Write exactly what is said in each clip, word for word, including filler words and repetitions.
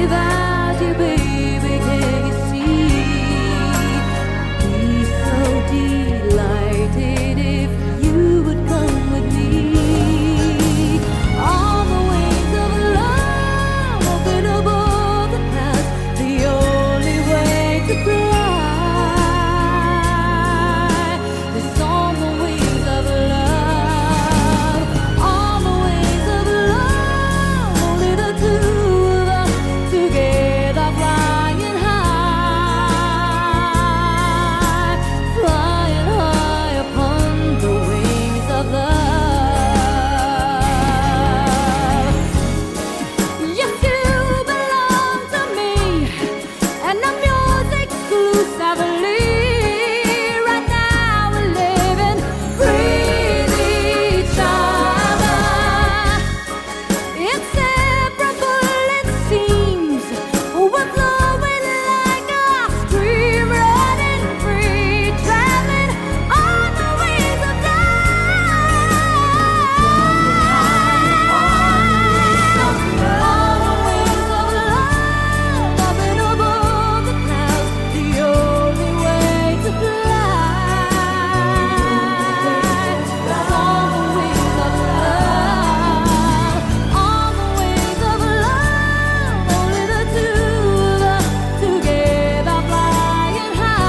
without you, baby, can you see? Be so delighted if you would come with me. On the wings of love, open above the clouds, the only way to fly. It's on the wings of love, on the wings of love, only the two of us together, flying high, flying high upon the wings of love. Yes, you belong to me, and I'm yours exclusively. Right now we're living, breathe each other. Inseparable it seems, we're flowing like a stream, running free, traveling on the wings of love. On the wings of love, up and above the clouds, the only way to fly. On the wings of love, on the wings of love, only the two of us together, flying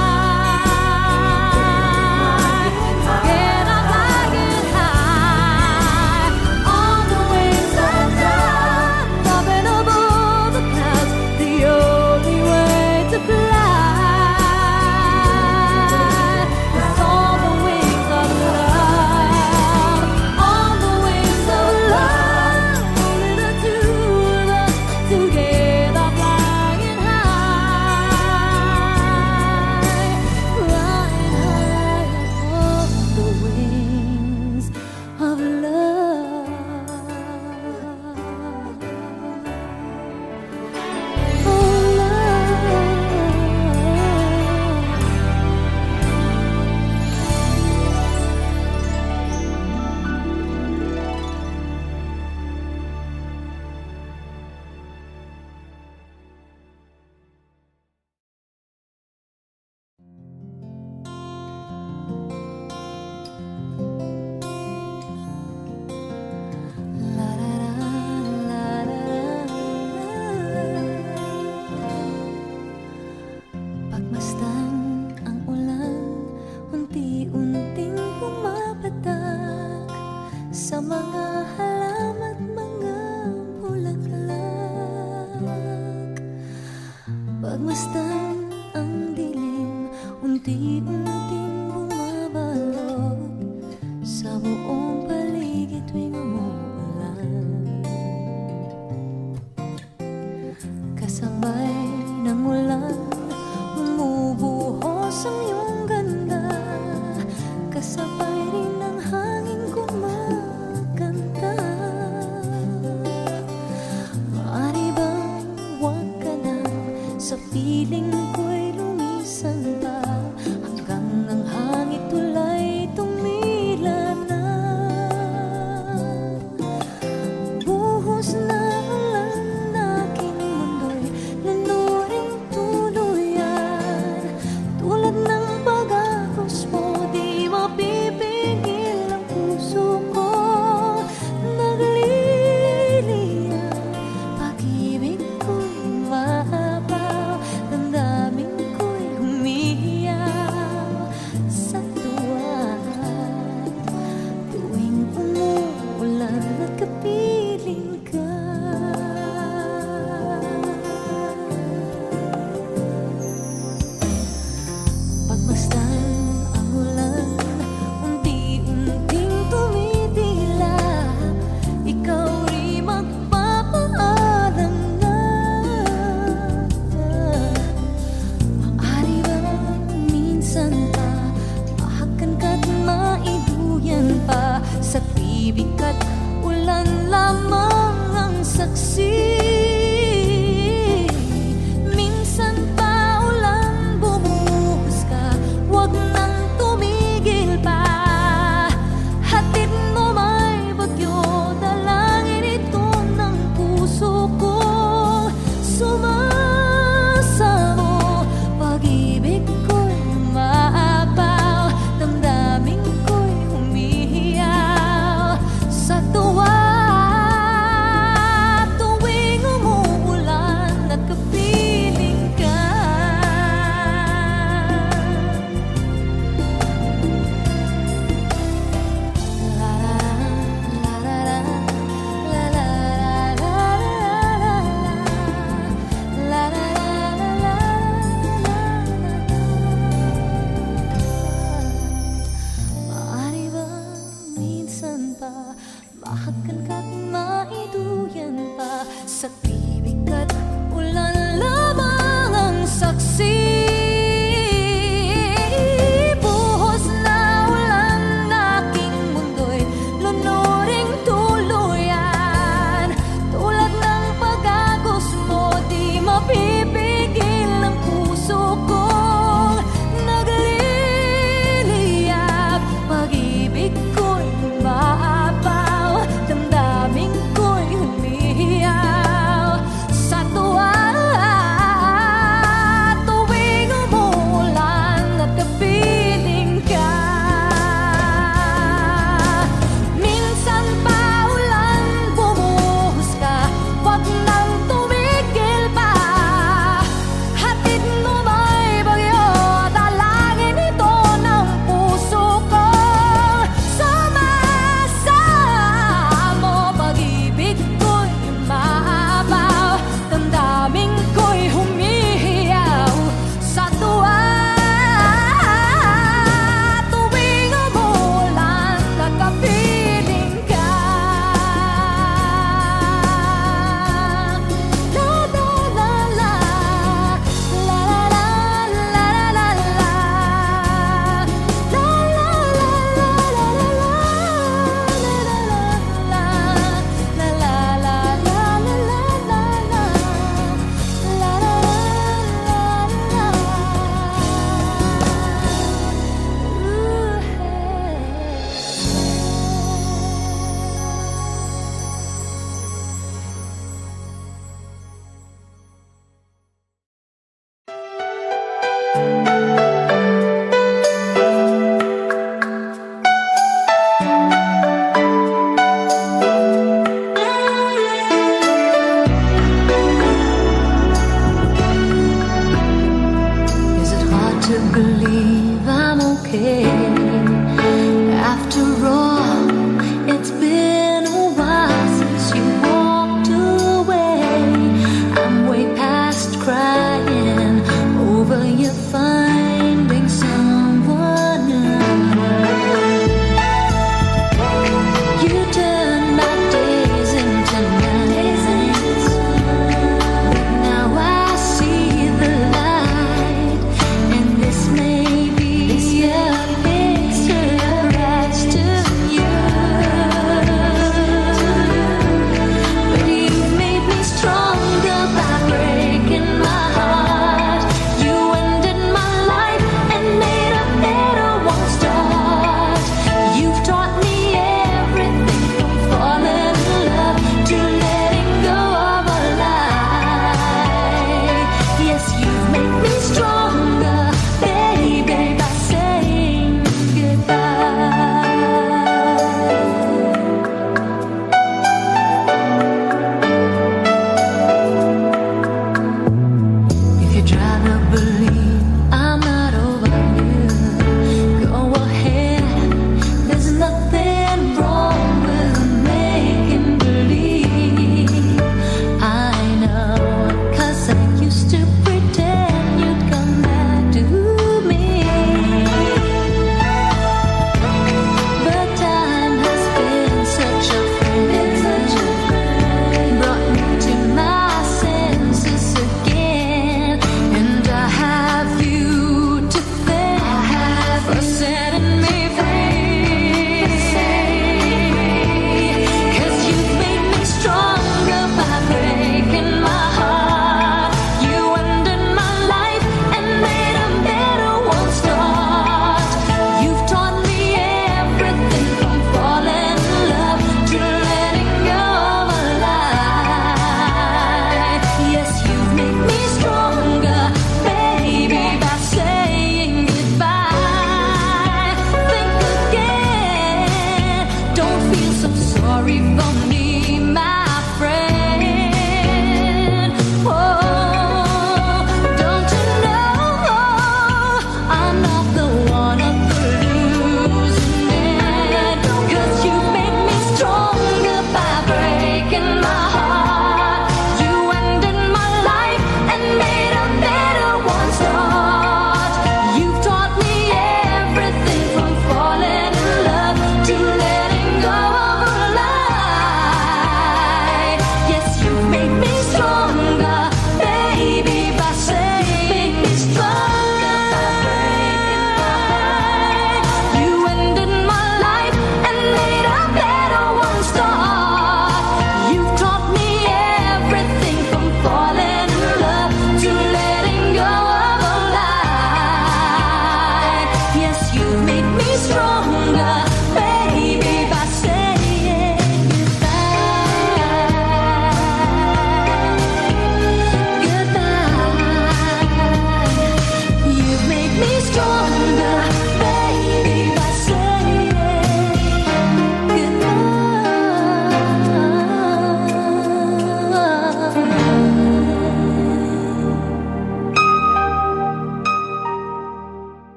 high, together, flying high. On the wings of love, up and above the clouds, the only way to fly. It's on the wings of love, on the wings of love, only the two of us together, flying high, flying high upon the wings of love. Oh, pagmasdan ang ulan, unti-unting pumapatak sa mga halama't mga bulaklak. Pagmasdan ang dilim, unti-unting bumabalot sa buong paligid tuwing umuulan. Kasabay ng ulan, bumubuhos ang iyong ganda. Kasabay rin ng hangin kumakanta. Maaari bang huwag ka na sa piling ko'y lumisan pa, hanggang ang hangin tulay tumila na. Buhos na ulan, aking mundo'y lunuring tuluyan. Tulad ng pag-agos mo, di mapipigil ang puso ko. Nagliliyab, pag-ibig ko'y mahabaw, damdamin ko'y humihina.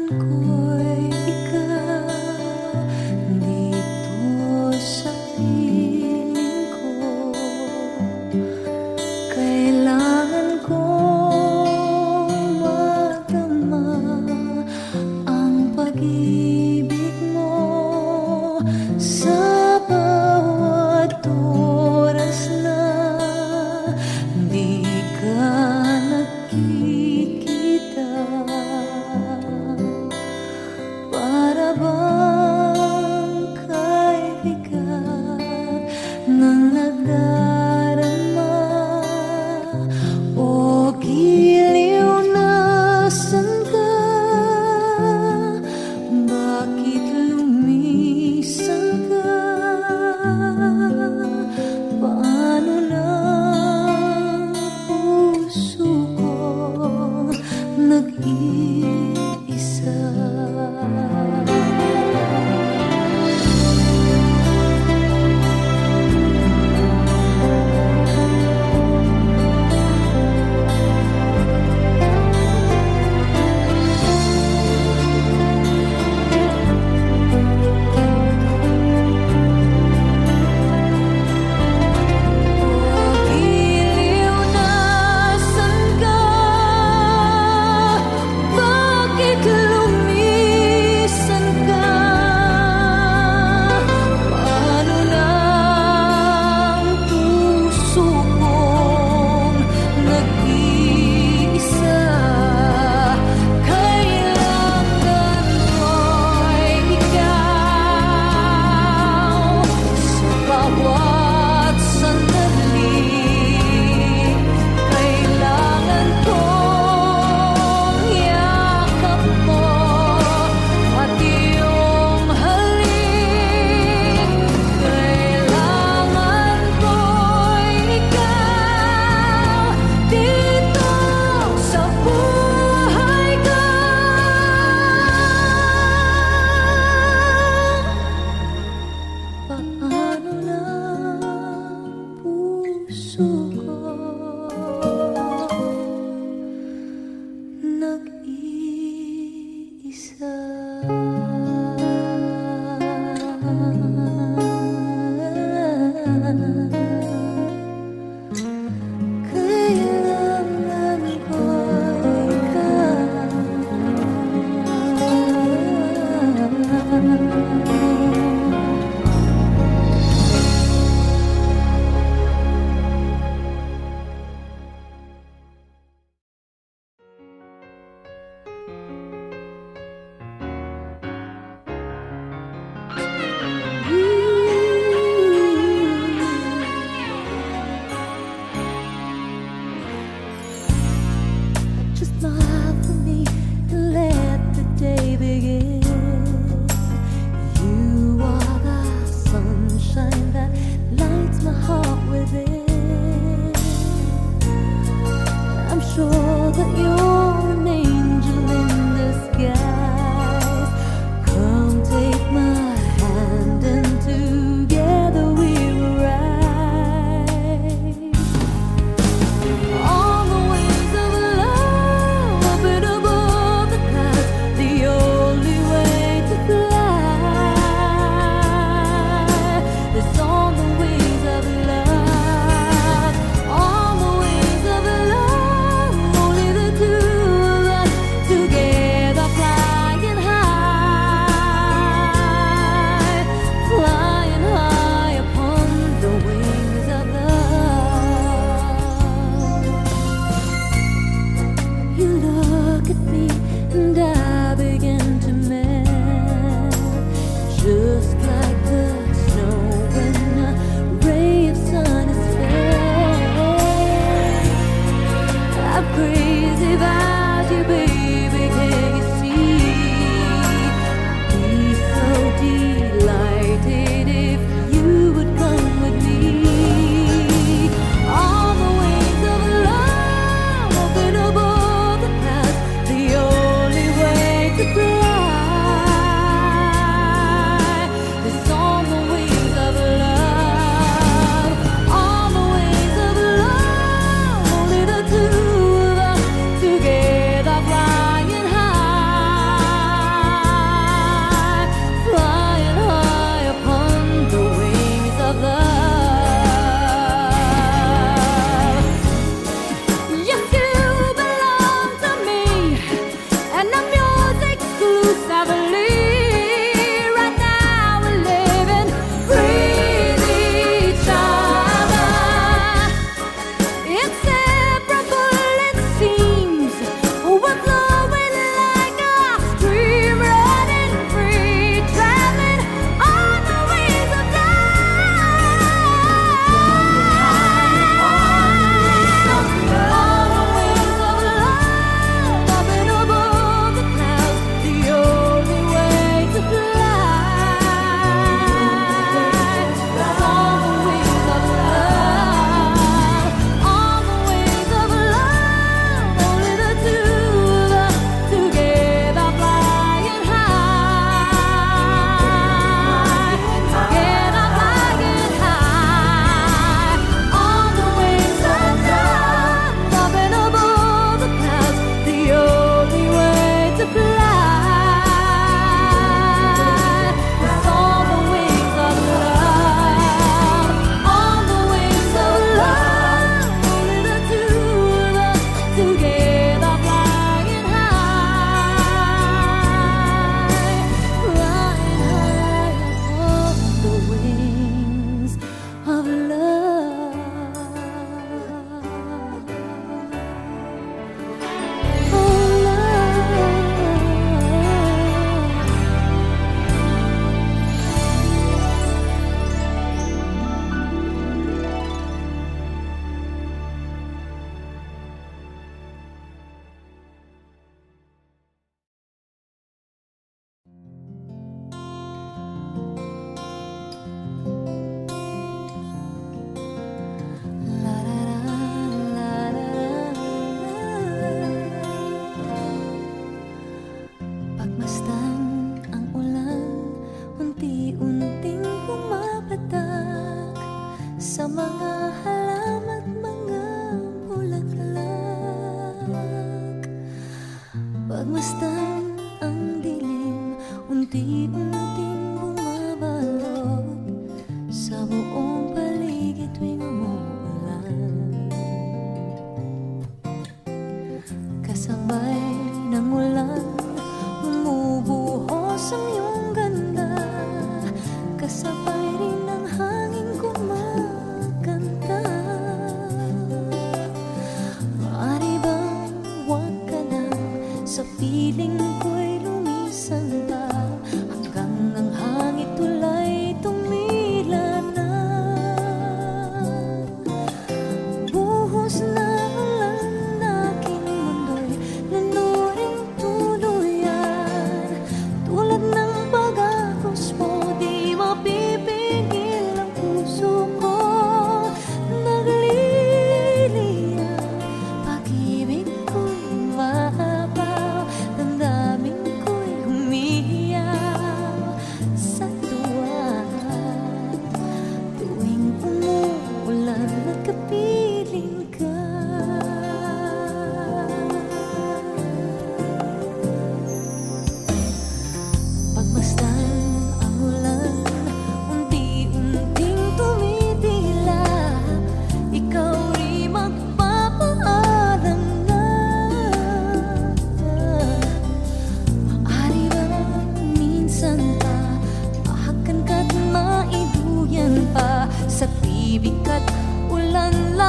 ko'y ikaw dito sa piling ko. Kailangan kong madama ang pag-ibig mo sa bawat oras na di ka nakikita.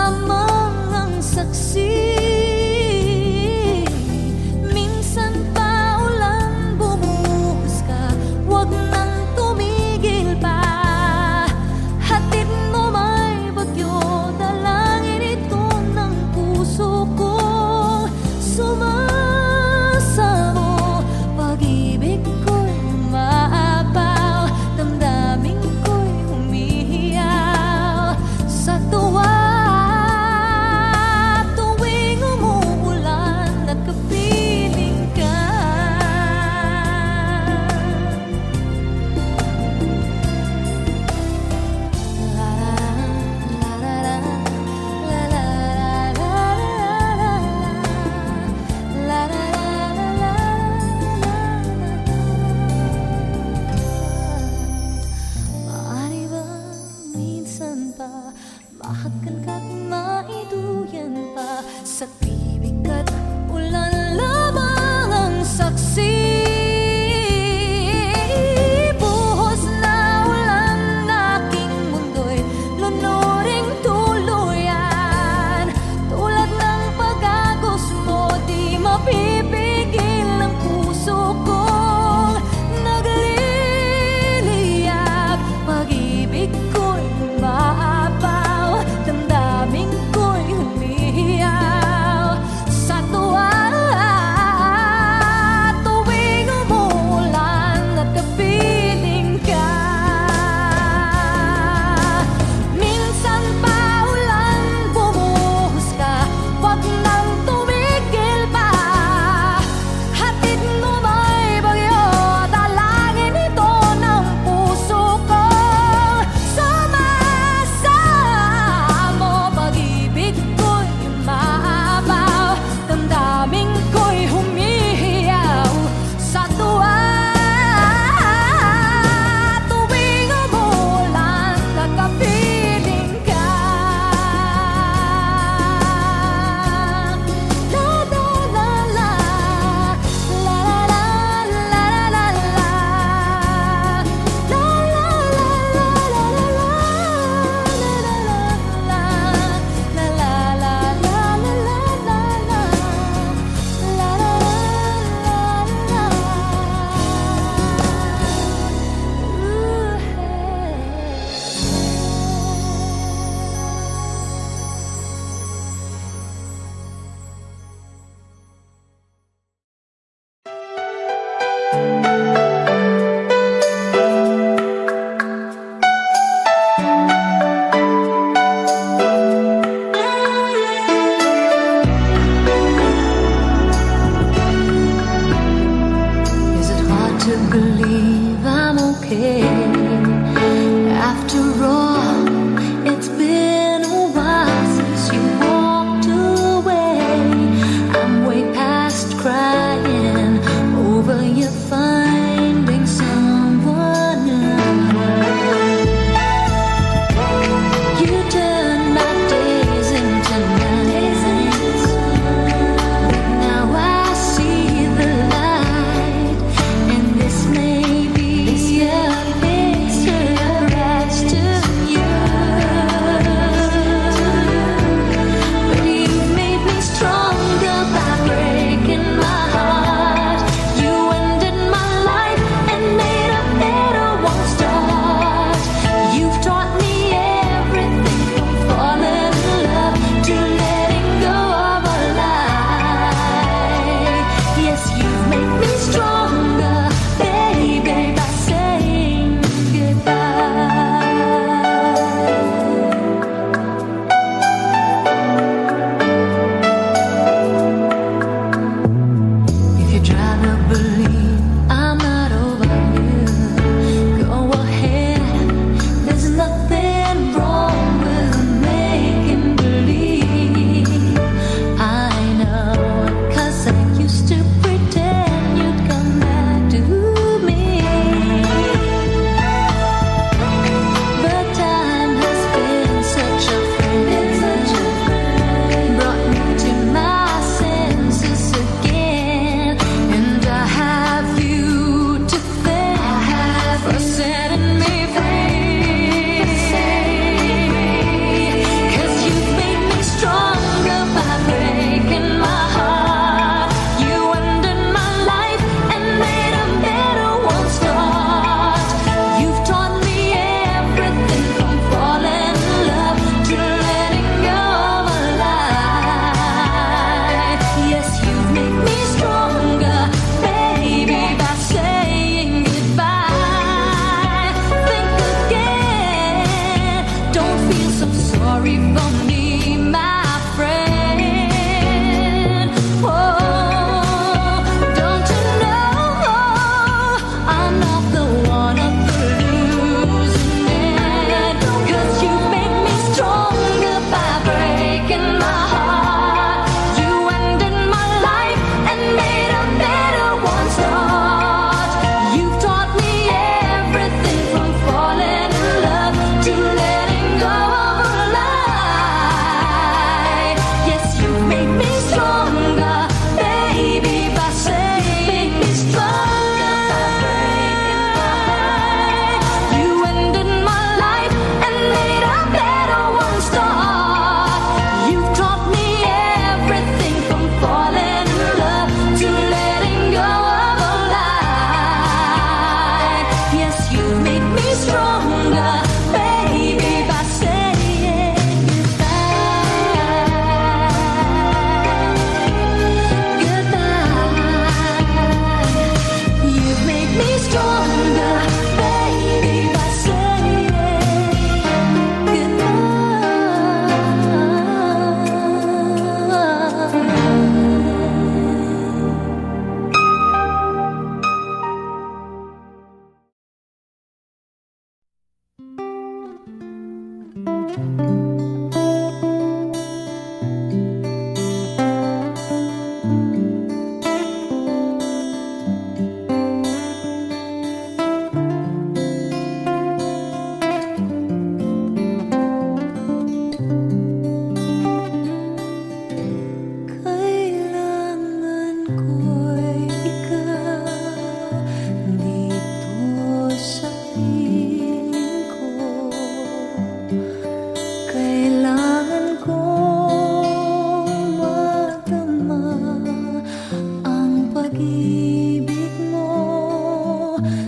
lamang ang saksi. Minsan pa ulan bumuhos ka, wag nang tumigil pa. Hatid mo may bagyo, dalangin ito ng puso ko. Sumasamo, pag-ibig ko'y umaapaw, damdamin ko'y humihiyaw sa tuwa. Tuwing umuulan at kapiling ka, la la la la la la la la la la. Maaari ba minsan pa mahagkan ka't maiduyan pa, sa tibig at ulan lamang ang saksi. Buhos na ulan na aking mundo'y lunuring tuluyan. Tulad ng pag-agos mo, di mapipigil ang puso kong nagliliyab. Pag-ibig ko'y umaapaw, damdamin ko'y humihiyaw sa tuwa. Tuwing umuulan at kapiling ka, minsan pa ulan bumuhos ka, wag nang tumigil pa. Hatid mo may bagyo, dalangin ito ng puso ko. Sumasamo, pag-ibig ko'y umaapaw, damdamin ko'y humihiyaw sa tuwa. Tuwing umuulan at kapiling ka, la la la la, la la la la la la, la la Is it hard to believe I'm okay? After all, it's been a while since you walked away. I'm way past crying over you finding someone else. You turned my days into nights. Now I see the light, and this may be a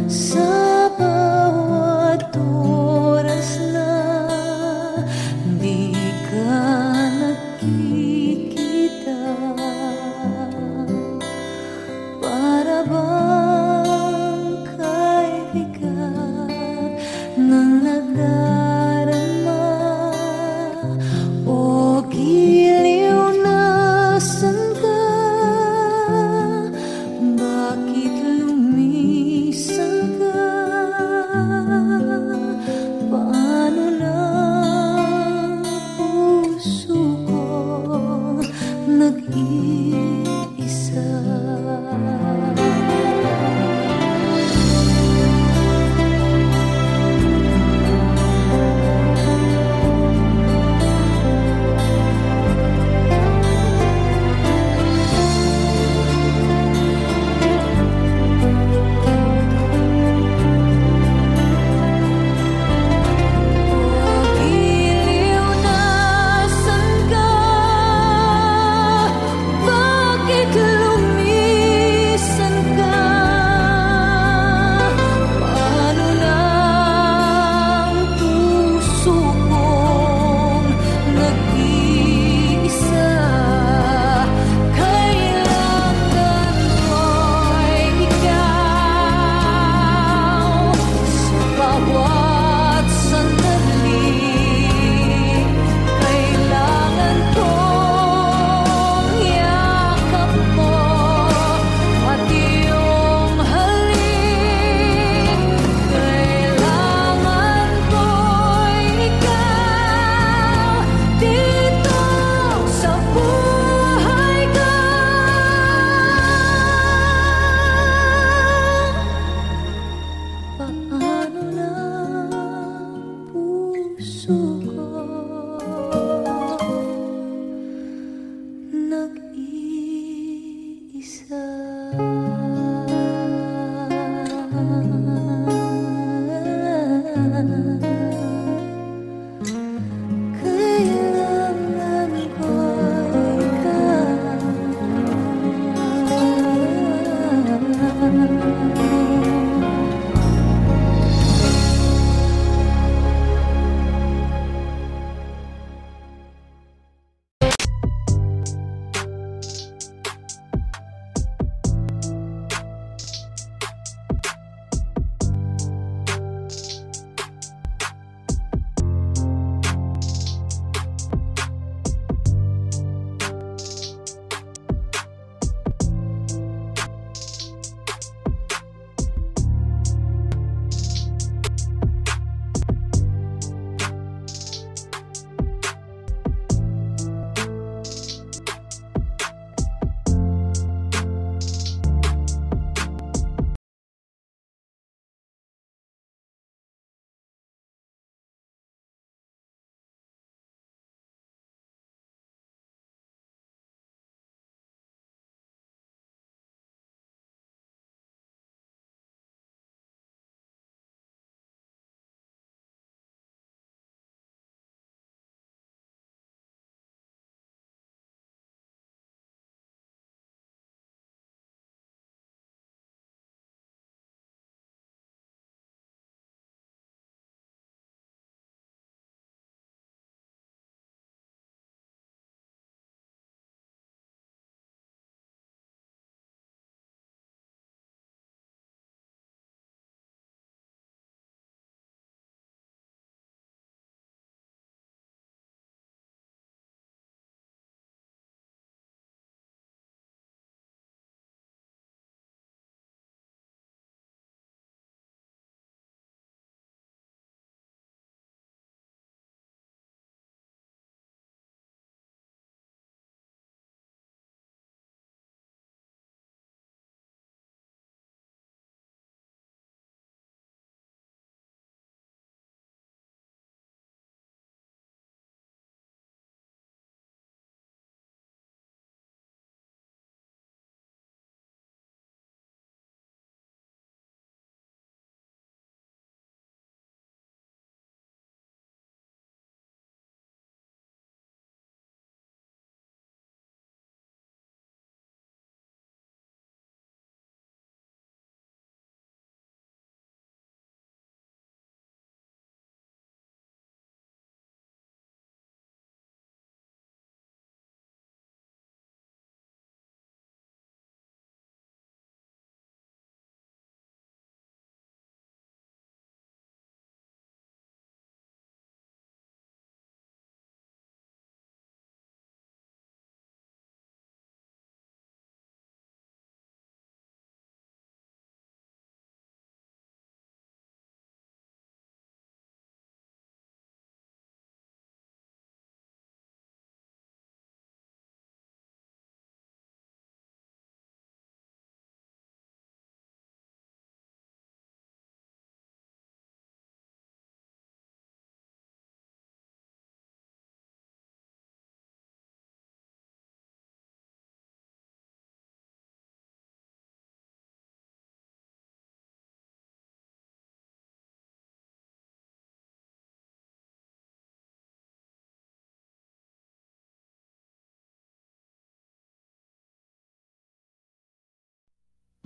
sa bawat oras na di ka nakikita. Para bang kaibigan ng nadarama o giliw na sangka? Bakit lumisan ka?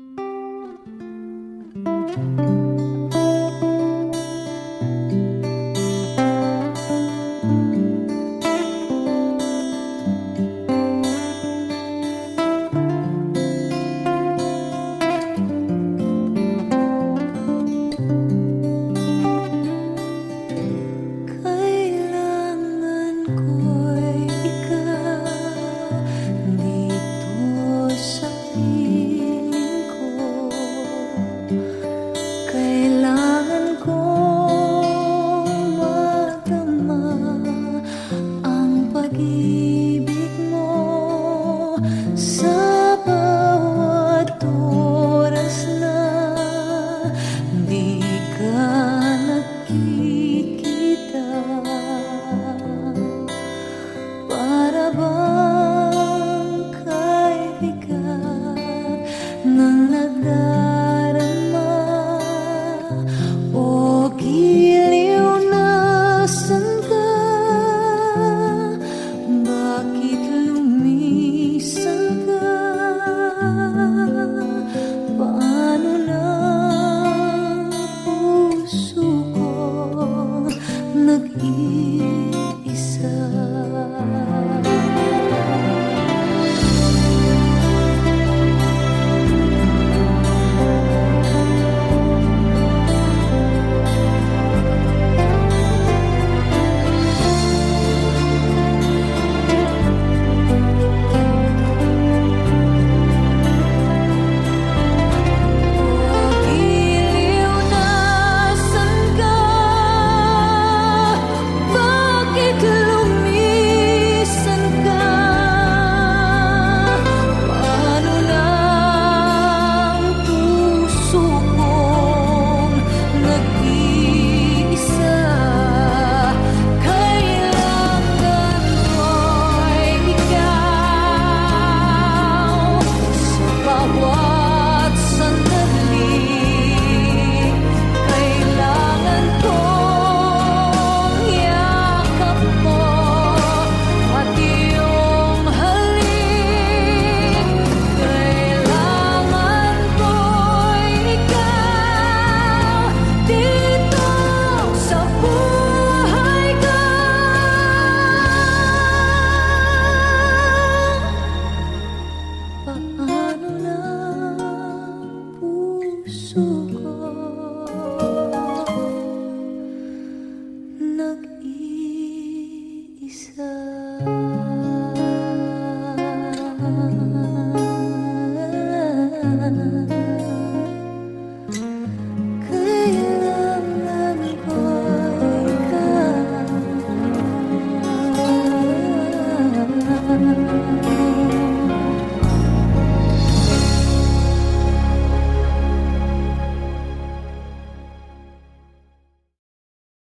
Thank you.